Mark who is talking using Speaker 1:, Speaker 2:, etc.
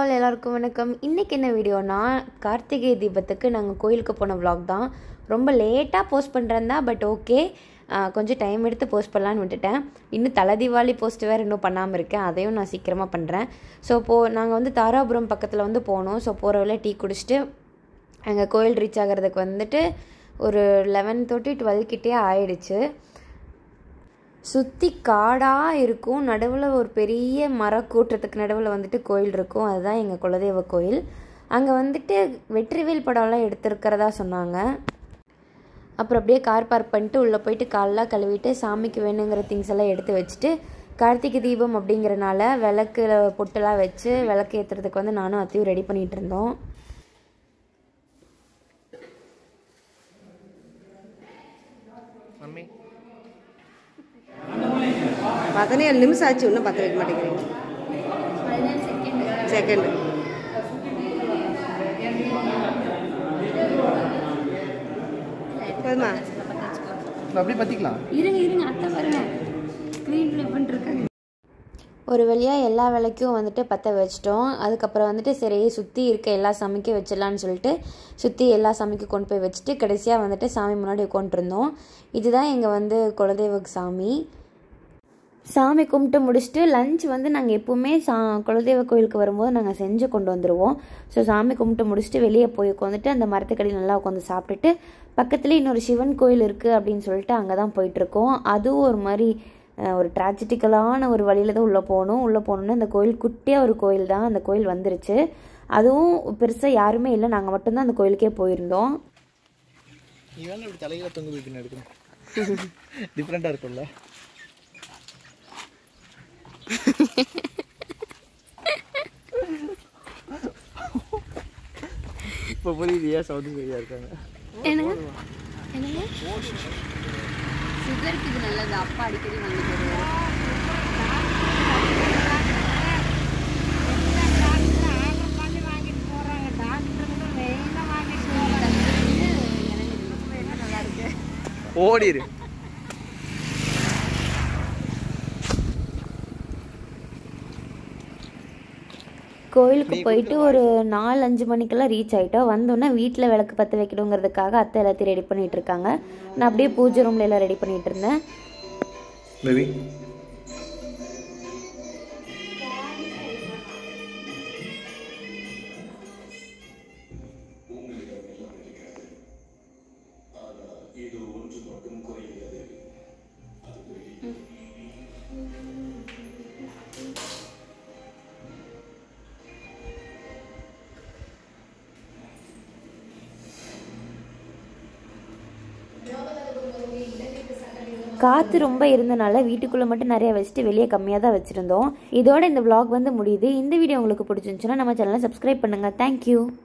Speaker 1: All எல்லாருக்கும் வணக்கம். இன்றைக்கி என்ன வீடியோனா, கார்த்திகை தீபத்துக்கு நாங்கள் கோயிலுக்கு போன vlog தான். ரொம்ப லேட்டாக போஸ்ட் பண்ணுறேன் தான், பட் ஓகே, கொஞ்சம் டைம் எடுத்து போஸ்ட் பண்ணலான்னு விட்டுட்டேன். இன்னும் தலை தீபாவளி போஸ்ட் வேறு இன்னும் பண்ணாமல் இருக்கேன், அதையும் நான் சீக்கிரமாக பண்ணுறேன். ஸோ நாங்கள் தாராபுரம் பக்கத்தில் போனோம். ஸோ போகிற வழியில் டீ குடிச்சிட்டு அங்கே கோயில் ரீச் ஆகிறதுக்கு ஒரு 11:30 12 கிட்டே ஆயிடுச்சு. சுற்றி காடாக இருக்கும், நடுவில் ஒரு பெரிய மரக்கூட்டத்துக்கு நடுவில் கோயில் இருக்கும். அதுதான் எங்கள் குலதெய்வ கோயில். அங்கே வெற்றிவேல் படம்லாம் எடுத்துருக்கிறதா சொன்னாங்க. அப்புறம் அப்படியே கார் பார்க் பண்ணிட்டு உள்ளே போயிட்டு காலெலாம் கழுவிட்டு சாமிக்கு வேணுங்கிற திங்ஸ் எல்லாம் எடுத்து வச்சுட்டு, கார்த்திகை தீபம் அப்படிங்கிறனால விளக்கு பொட்டெல்லாம் வச்சு விளக்கு ஏற்றுறதுக்கு நானும் அத்தையும் ரெடி பண்ணிகிட்டு இருந்தோம்.
Speaker 2: பார்த்தனே நிமிஷம் ஆச்சு, இன்னும் பற்ற வைக்க மாட்டேங்கிறீங்க. செகண்ட் போதுமா?
Speaker 3: அப்படியே பற்றிக்கலாம்.
Speaker 1: இருங்க அத்தை பாருங்க, ஸ்க்ரீன் ப்ளே பண்ணிருக்காங்க. ஒரு வழியாக எல்லா விளக்கும் பற்ற வச்சிட்டோம். அதுக்கப்புறம் சரி சுற்றி இருக்க எல்லா சாமிக்கும் வச்சிடலான்னு சொல்லிட்டு சுற்றி எல்லா சாமிக்கும் கொண்டு போய் வச்சுட்டு கடைசியாக சாமி முன்னாடி உட்காந்துருந்தோம். இதுதான் எங்கள் குலதெய்வ சாமி. சாமி கும்பிட்டு முடிச்சுட்டு லஞ்ச் நாங்கள் எப்போவுமே குலதெய்வ கோயிலுக்கு வரும்போது நாங்கள் செஞ்சு கொண்டு வந்துடுவோம். ஸோ சாமி கும்பிட்டு முடிச்சுட்டு வெளியே போய் உட்காந்துட்டு அந்த மரத்துக்கடி நல்லா உட்காந்து சாப்பிட்டுட்டு பக்கத்துலேயே இன்னொரு சிவன் கோயில் இருக்குது அப்படின்னு சொல்லிட்டு அங்கே தான் போயிட்டுருக்கோம். அதுவும் ஒரு மாதிரி ஒரு ட்ராஜடிக்கலான ஒரு வழியில் தான் உள்ளே போகணுன்னா அந்த கோயில் குட்டியாக ஒரு கோயில் தான். அந்த கோயில் வந்துருச்சு. அதுவும் பெருசாக யாருமே இல்லை, நாங்கள் மட்டும்தான் அந்த கோயிலுக்கே போயிருந்தோம்.
Speaker 3: தலையில தொங்க வைக்கணும் எடுக்கணும், டிஃப்ரெண்டாக இருக்கும்ல. இப்போ புரியுது ஏன் சவுண்ட் சரியாக இருக்காங்க.
Speaker 1: சுகருக்கு இது நல்லது, அப்பா அடிக்கடி
Speaker 3: ஓடிரு.
Speaker 1: கோயிலுக்கு போயிட்டு ஒரு 4-5 மணிக்கெல்லாம் ரீச் ஆகிட்டோம். வந்தோன்னே வீட்டில் விளக்கு பற்ற வைக்கணுங்கிறதுக்காக அத்தை எல்லாத்தையும் ரெடி பண்ணிகிட்டு இருக்காங்க. நான் அப்படியே பூஜை ரூமில் எல்லாம் ரெடி பண்ணிகிட்டு இருந்தேன். காற்று ரொம்ப இருந்தனால வீட்டுக்குள்ளே மட்டும் நிறைய வச்சுட்டு வெளியே கம்மியாக தான் வச்சுருந்தோம். இதோட இந்த vlog முடியுது. இந்த வீடியோ உங்களுக்கு பிடிச்சிருந்துச்சுன்னா நம்ம சேனலை சப்ஸ்கிரைப் பண்ணுங்கள். தேங்க்யூ.